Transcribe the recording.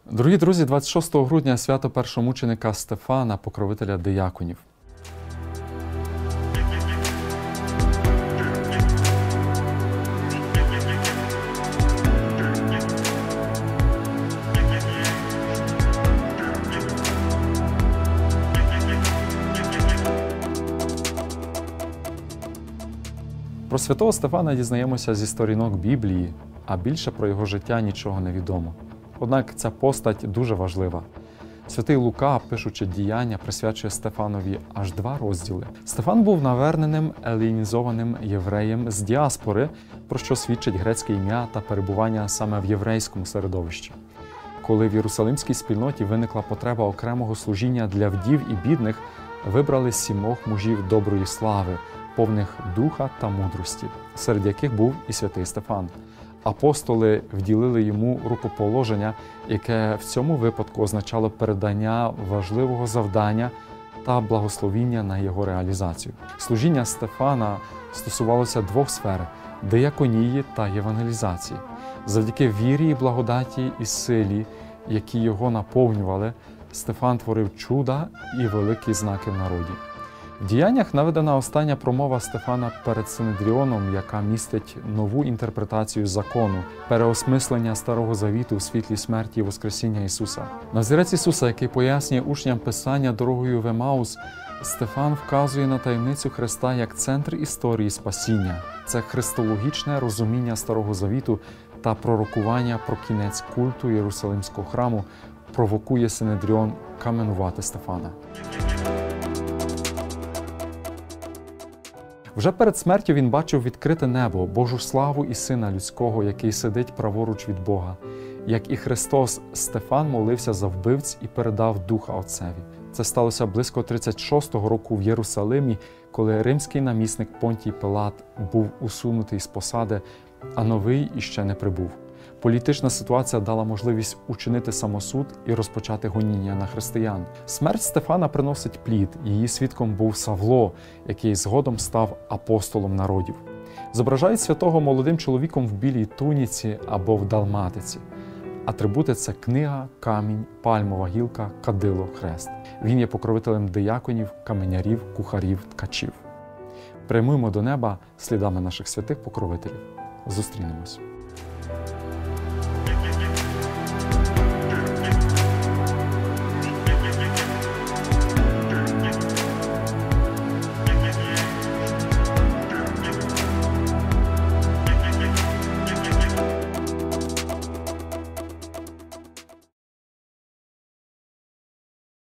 Дорогі друзі, 26 грудня свято першомученика Стефана, покровителя дияконів. Про святого Стефана дізнаємося зі сторінок Біблії, а більше про його життя нічого не відомо. Однак ця постать дуже важлива. Святий Лука, пишучи діяння, присвячує Стефанові аж 2 розділи. Стефан був наверненим елінізованим євреєм з діаспори, про що свідчить грецьке ім'я та перебування саме в єврейському середовищі. Коли в єрусалимській спільноті виникла потреба окремого служіння для вдів і бідних, вибрали 7 мужів доброї слави, повних духа та мудрості, серед яких був і святий Стефан. Апостоли вділили йому рукоположення, яке в цьому випадку означало передання важливого завдання та благословіння на його реалізацію. Служіння Стефана стосувалося 2 сфер – дияконії та євангелізації. Завдяки вірі і благодаті і силі, які його наповнювали, Стефан творив чуда і великі знаки в народі. В діяннях наведена остання промова Стефана перед Синедріоном, яка містить нову інтерпретацію закону, переосмислення Старого Завіту у світлі смерті і воскресіння Ісуса. На взірець Ісуса, який пояснює учням Писання дорогою в Емаус, Стефан вказує на таємницю Христа як центр історії спасіння. Це христологічне розуміння Старого Завіту та пророкування про кінець культу Єрусалимського храму провокує Синедріон каменувати Стефана. Вже перед смертю він бачив відкрите небо, Божу славу і Сина Людського, який сидить праворуч від Бога. Як і Христос, Стефан молився за вбивць і передав Духа Отцеві. Це сталося близько 36-го року в Єрусалимі, коли римський намісник Понтій Пилат був усунутий з посади, а новий іще не прибув. Політична ситуація дала можливість учинити самосуд і розпочати гоніння на християн. Смерть Стефана приносить плід. Її свідком був Савло, який згодом став апостолом народів. Зображають святого молодим чоловіком в білій туніці або в далматиці. Атрибути – це книга, камінь, пальмова гілка, кадило, хрест. Він є покровителем дияконів, каменярів, кухарів, ткачів. Прямуємо до неба слідами наших святих покровителів. Зустрінемось.